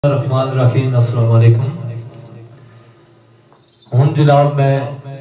रहमान रहीम। अस्सलाम वालेकुम। हूँ जनाब मैं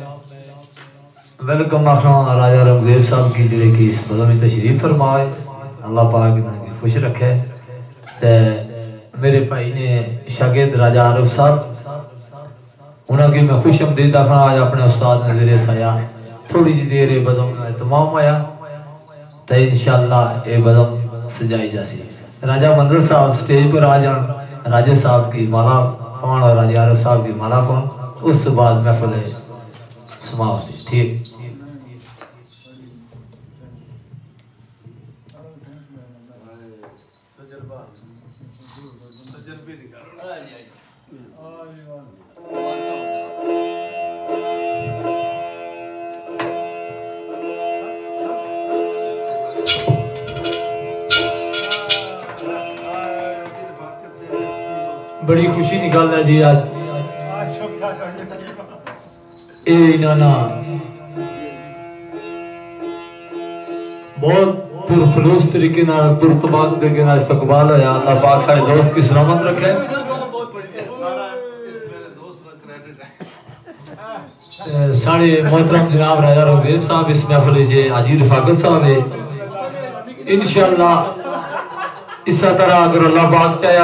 वेलकम आखना राजा रंगदेव साहब की जिले की इस बदम में तशरीफ फरमाए। अल्लाह पाक इन्हें खुश रखे। ते मेरे भाई ने शागिर्द राजा आरिफ साहब उन्होंने मैं खुश आमदीद आखना। आज अपने उस्ताद ने ज़रिए साया थोड़ी जी देर ये बदम का एहतमाम होया तो इंशाअल्लाह ये बदम सजाई जासी। राजा मंदर साहब स्टेज पर आ जान, राजे साहब की माला पान और राजा आरिफ साहब की माला पान, उस बाद महफिल समाप्ति। ठीक बड़ी खुशी निकाल है जी आज इन्होंने बहुत पुरखलूस तरीके पुरतबाक तरीके इस्तकबाल होया। अल्लाह पाक सारे दोस्त की सलामत रखे। साढ़े मोहतरम जनाब राजा रंगदेव साहब इस महफिल से हाजी रफाकत साहब है। इंशाअल्लाह इस तरह अगर अल्लाह पाक चाहे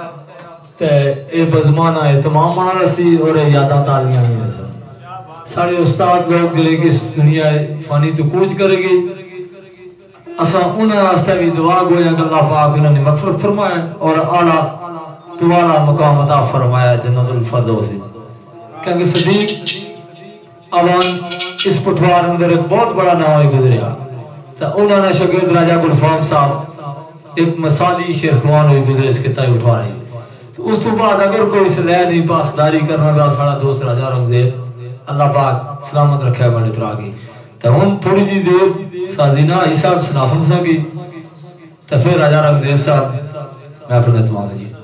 ए बज़माना तमाम माना रसी और यादा तालियां भी साढ़े उस्ताद लोग जिले की इस दुनिया फानी तो कूच करेगी। असा उन्हें वास्ते भी दुआ गो अल्लाह पाक उन्होंने मग़फ़िरत फरमाया और आला दुआला मकाम अता फरमाया जन्नतुल फ़िरदौस। क्योंकि सदीक अवान इस पठवार अंदर एक बहुत बड़ा नाम गुजरिया तो उन्होंने शागिर्द राजा गुलफाम साहब एक मसाली शेरखवान हुई गुजरे इसके तय उठवा रही। तो उस तो बाद अगर कोई सलाह नहीं पासदारी करना का साड़ा दोस्त राजा रंगदेव अल्लाह पाक सलामत रखे बड़े भरा की। तो हम थोड़ी जी देर साजिना हिसाब सुनासम सकी तो फिर राजा रंगदेव साहब मैं अपने तुम्हारे जी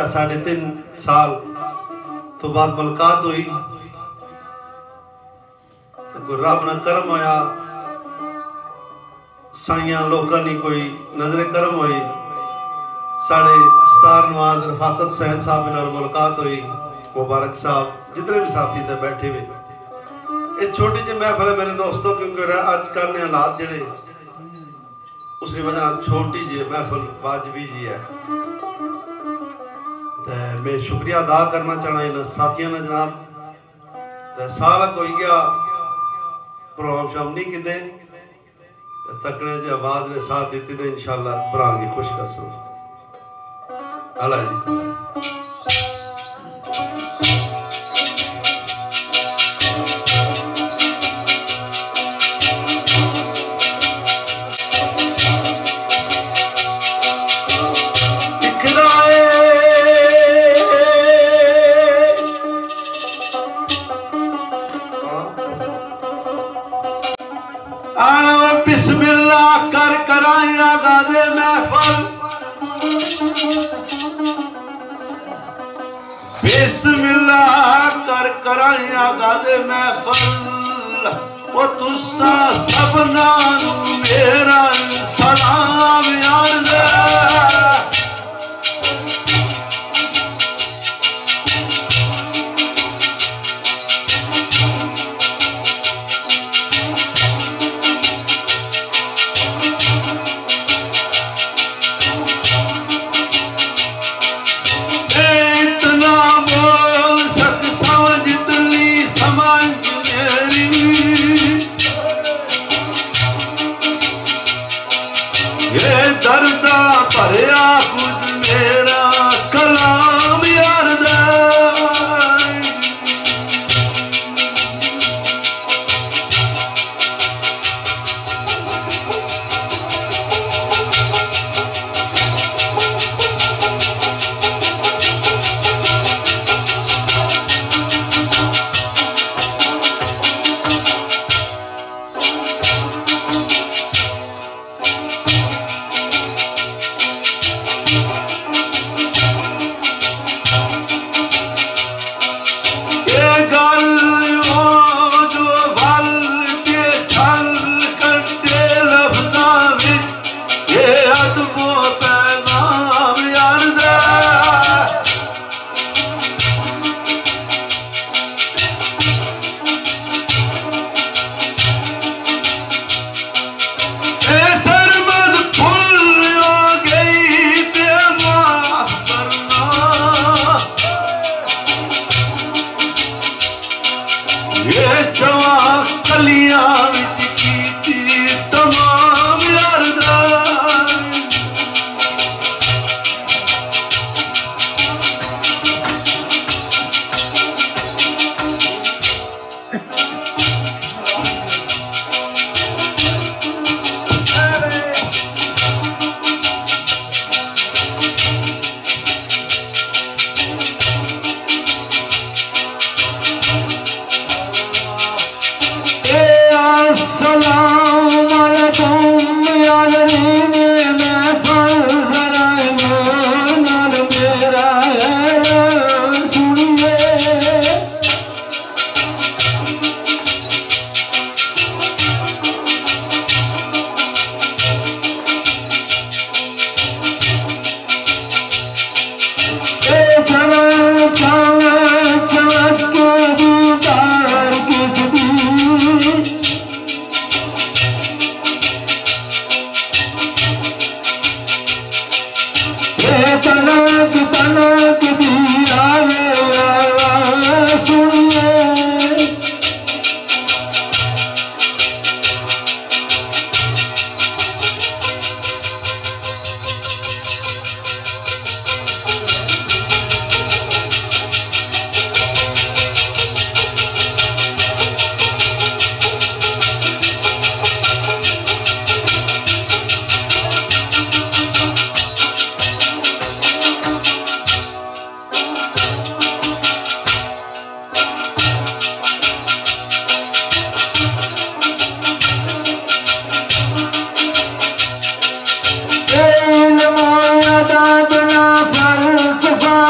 गुजरिया 3.5 साल तो बाद मुलाकात हुई तो रब ना करम होया साइया लोगों ने कोई नजरे करम हुई साढ़े स्टार नवाज रफाकत सैन साहब नाल मुलाकात हुई मुबारक साहब जितने भी साथी थे बैठे हुए ये छोटी जी महफिल है मेरे दोस्तों क्योंकि आज कल ने हालात जड़े उसकी वजह छोटी जी महफिल वाजबी जी है मैं शुक्रिया अदा करना चाहना इन साथियों ने जनाब साल कोई गया प्रोग्राम शाम नहीं किते तकड़े जी आवाज ने साथ दी तो इंशाल्लाह भरा की खुश कर सकते अल्लाह जी बिस्मिल्लाह कर कराया गादे महफल बिस्मिल्लाह कर कराया गादे महफल वो तुसा सबना मेरा सलाम याद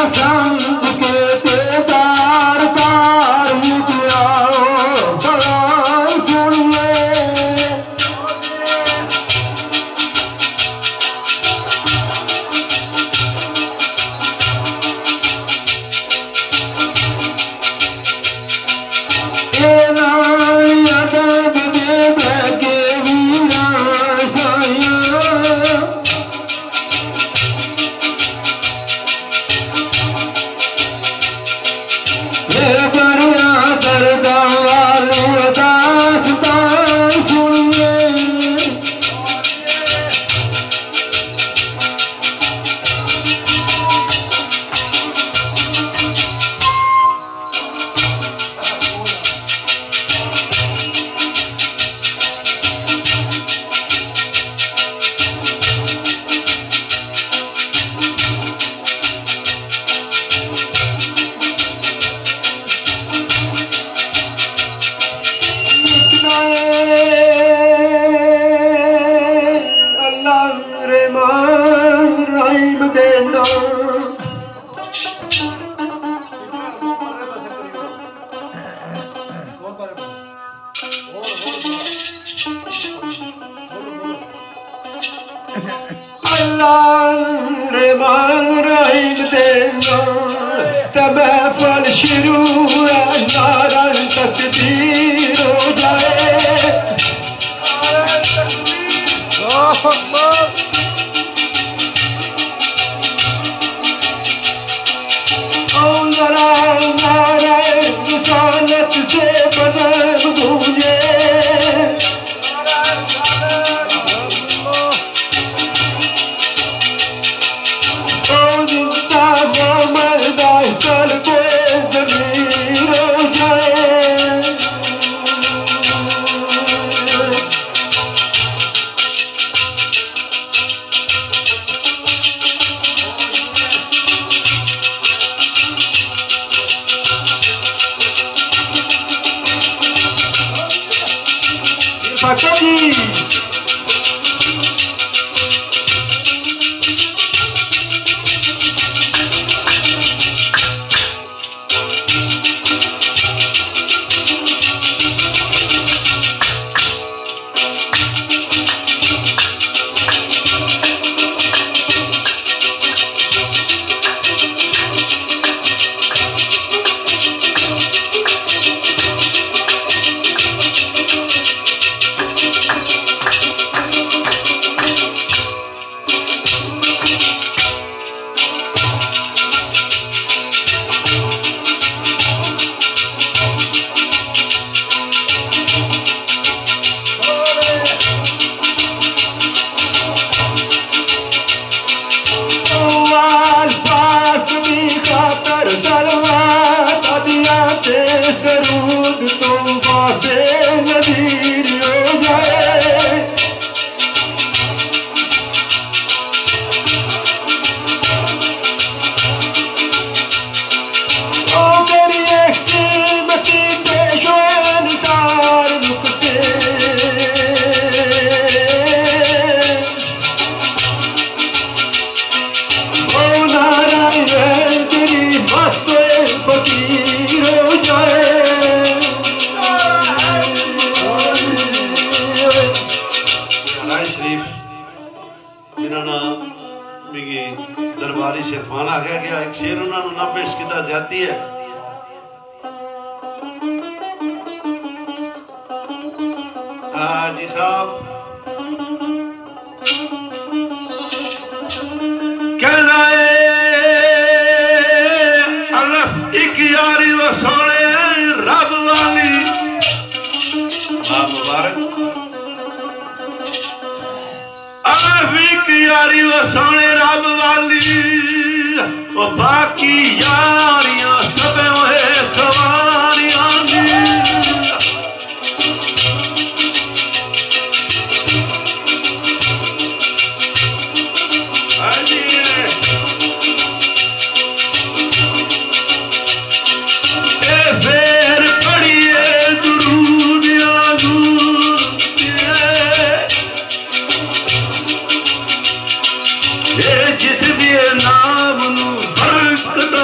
जिस दिए नाम नू बरकत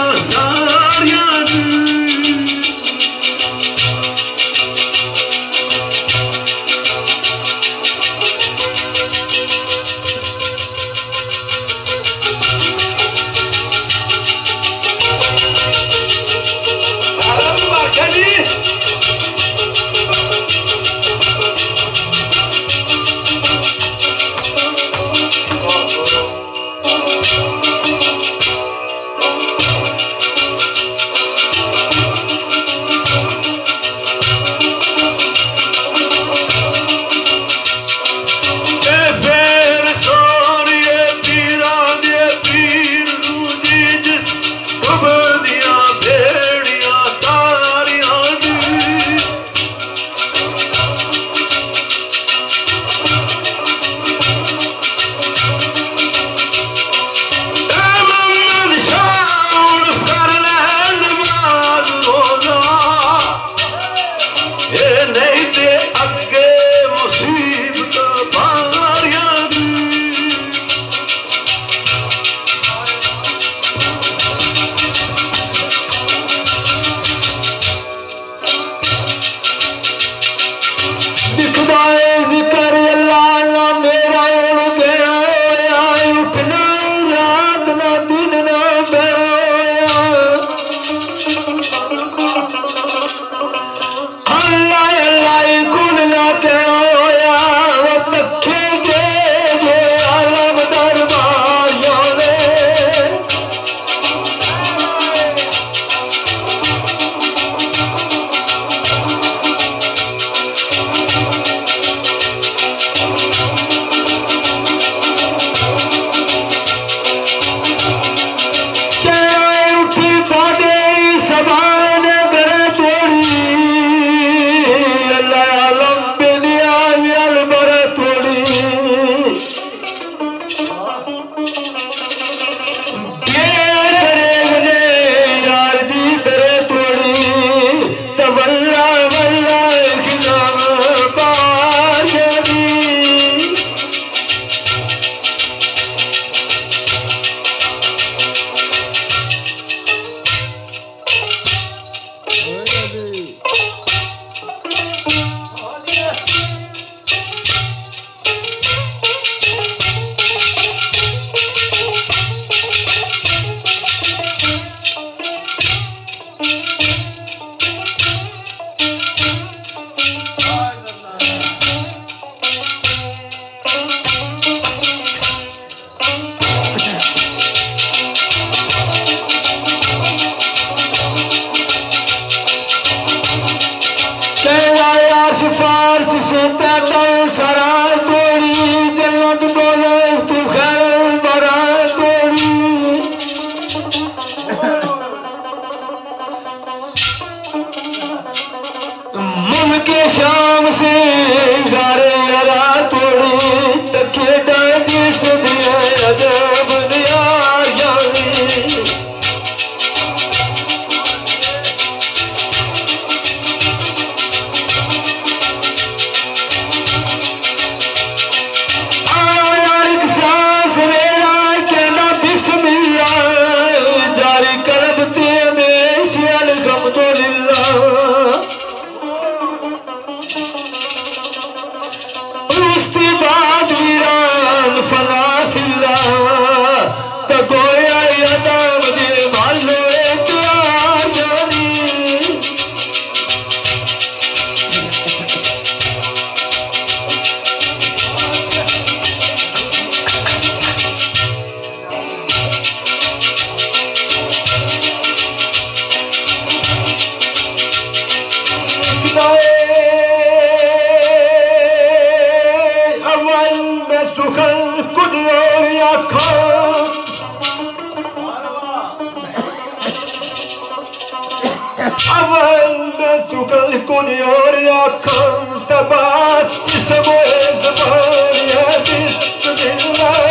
अवल में सुकल कुनियोर आखम तबात इसमोए ज़बान या बिस्मिल्लाह